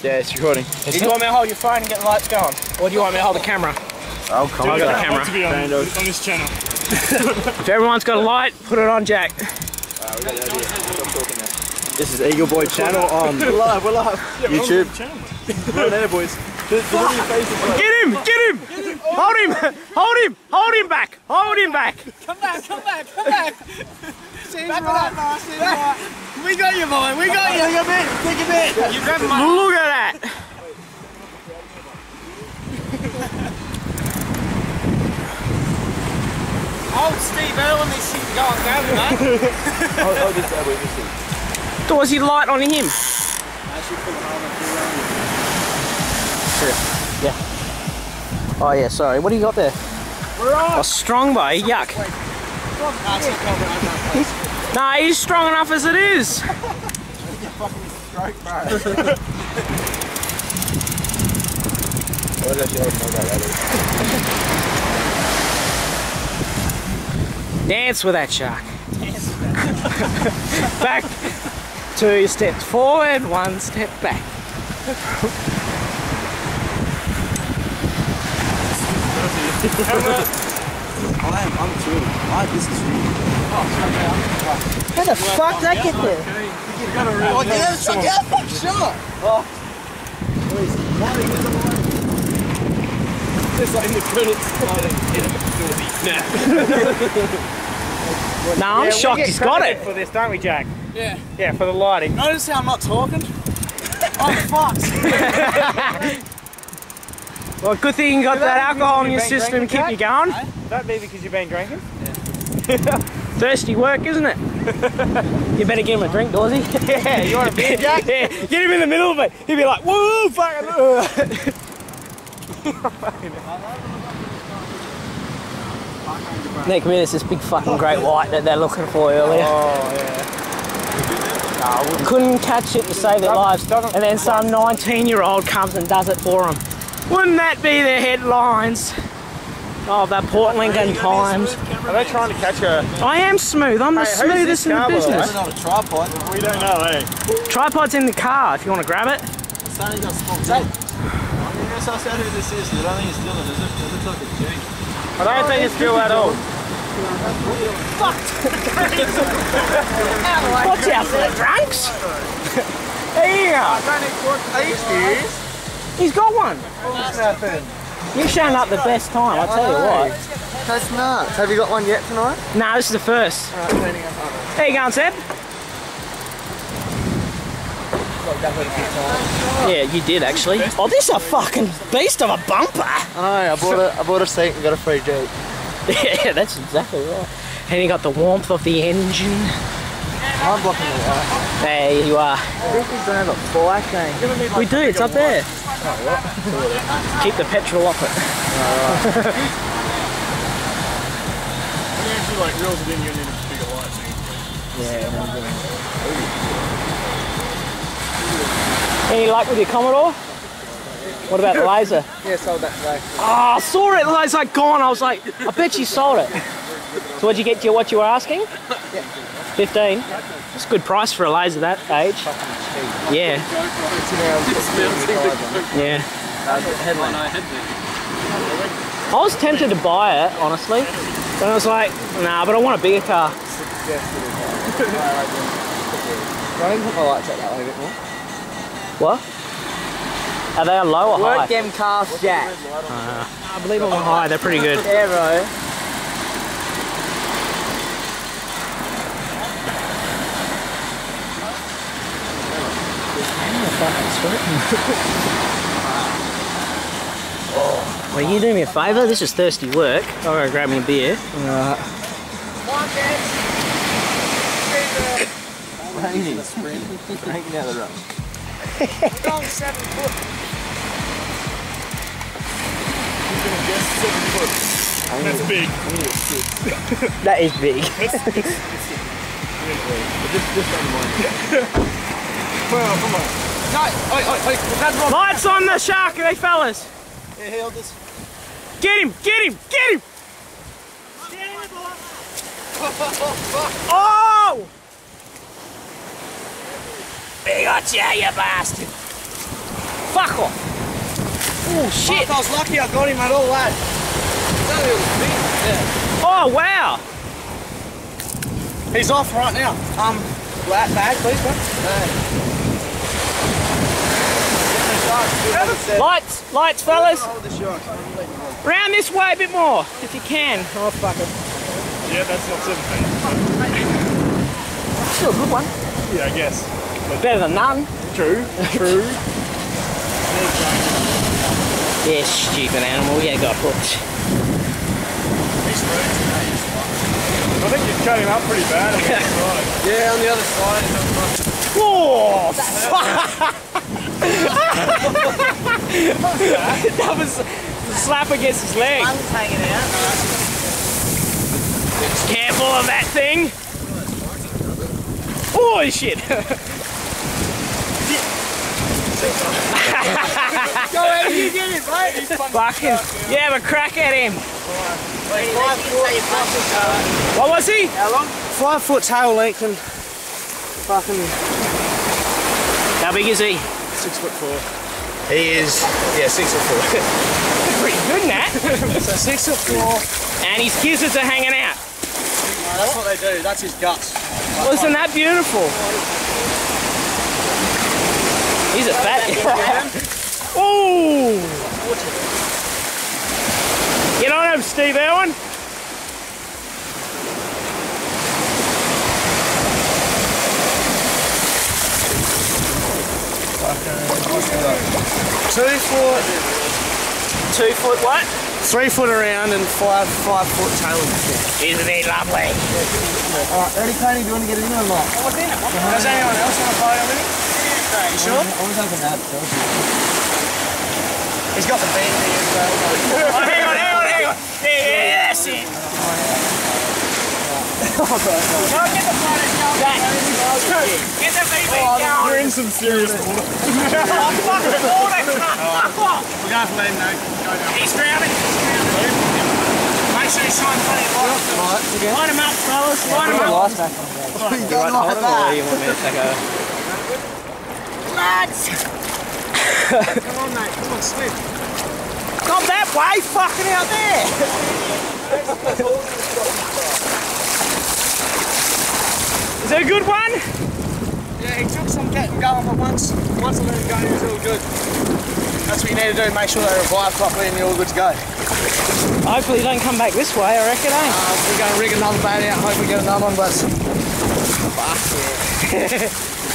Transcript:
Yeah, it's recording. Do you want me to hold your phone and get the lights going? Or do you want me to hold the camera? I'll come. I've got the camera. To be on this channel. If everyone's got a light, put it on, Jack. We got the idea. Stop talking now. This is Eagle Boy channel on we're live. Yeah, YouTube. We're on there, boys. Get him! Get him! Hold him! Hold him! Hold him back! Hold him back! Come back! Come back! Come back! Seems right. Right. We got you, boy. We got you. Take a bit. Take a bit. You grab my. Look at that! Old Steve Irwin, this shit go and grab him, mate. Oh, this way, this way. Was he light on him? Yeah. Oh yeah, sorry. What do you got there? We're on. A strong boy. Yuck. Nah, he's strong enough as it is. You fucking stroke, bro. Dance with that shark. Back. 2 steps forward, 1 step back. I'm thrilled. This is real. How the fuck did that get there? Oh, yeah, fuck shot. Oh. It's like in the credits. Nah, I'm shocked he's got it. For this, don't we, Jack? Yeah. Yeah, for the lighting. Notice how I'm not talking? Oh, fuck. Well, good thing you got that alcohol in your system to keep you going. Would that be because you've been drinking? Yeah. Thirsty work, isn't it? You better give him a drink, Dawsey. Yeah, you want a beer, Jack? Yeah, get him in the middle of it. He'd be like, woo, fucking. Nick, there's this big fucking great white that they're looking for earlier. Oh, yeah. Couldn't catch it to save their lives, and then some 19-year-old comes and does it for them. Wouldn't that be the headlines of the Port Lincoln Times? Are they trying to catch her? I am smooth. I'm the smoothest in the business. Not a tripod. We don't know, eh? Tripod's in the car if you want to grab it. It's only got small tape. I'm going to suss out who this is. I don't think it's Dylan, is it? It looks like a G. I don't think it's still at all. Watch out for the drunks. There you go. Are you serious? He's got one. Nothing. You're showing up the best time, I tell you what. That's nuts. Have you got one yet tonight? Nah, this is the first. There you going, Seb? Yeah, you did actually. Oh, this is a fucking beast of a bumper. I know, I bought a seat and got a free Jeep. Yeah, that's exactly right. And you got the warmth of the engine. I'm blocking the light. There you are. I think we don't have a bike thing. We do, it's up there. Keep the petrol off it. When you actually like reels it in, you need a bigger light. Any luck with your Commodore? What about the laser? Yeah, sold that today. Oh, I saw it, it's like gone. I was like, I bet you sold it. So what'd you get to what you were asking? Yeah. 15. It's a good price for a laser that age. Yeah. Yeah. I was tempted to buy it, honestly. But I was like, nah, but I want a bigger car. I need to put my lights out that way a bit more. What? Are they a low or high? Work them cars, Jack. I believe them are high, they're pretty good. Yeah, bro. Well, you do me a favour, this is thirsty work. I'm going to grab me a beer. Alright. Hanging out the road. We're going 7 foot. He's going to guess 7 foot. That's big. That is big. Well, come on. No, Lights on the shark, eh, fellas? Yeah, he held this. Get him! Get him! Get him! Oh! We got you, you bastard! fuck off. Oh shit. I was lucky I got him at all, lad. It's only a little bit. Yeah. Oh wow. He's off right now. Bag, please, bro. Lights, fellas. Hold the shot. Round this way a bit more, if you can. Oh, fuck it. Yeah, that's not 17. Still a good one. Yeah, I guess. Better than none. True. Yeah, stupid animal. Yeah, got hooked. I think you've cut him up pretty bad on the other side. Yeah, on the other side. Whoa! That was a slap against his leg. Tongue's hanging out. Careful of that thing. Oh shit! Go ahead, you get it, mate. Fucking, yeah, have a crack at him. What was he? How long? 5 foot tail length and fucking. How big is he? 6'4". He is, yeah, 6'4". Pretty good, Nat. So 6'4". And his gizzards are hanging out. No, that's what they do. That's his guts. Wasn't that beautiful? He's a fat. Ooh! Get on him, Steve Irwin. Two foot. 2 foot what? 3 foot around and 5 foot tail. Isn't he lovely? Alright, ready, Tony? Do you want to get it in or not? Does anyone else want to play on with him? You sure? I was like that, He's got the band here as well. Oh, hang on. Yeah, that's it. Get the fighters going. Get the VB going. You're in some serious water. Fuck off. We're going to have to let him know. Go down. He's drowning. Make sure he's trying to play it light. Line him up, fellas. Line him up. Lights back on. You don't like that. You want me to take over? Lads. Come on, mate. Come on, swim. Not that way. Fucking out there. Is that a good one? Yeah, he took some getting going, but once I let him go, he was all good. That's what you need to do, make sure they revive properly and you're all good to go. Hopefully he don't come back this way, I reckon, eh? We're going to rig another bait out and hope we get another one, but fuck yeah.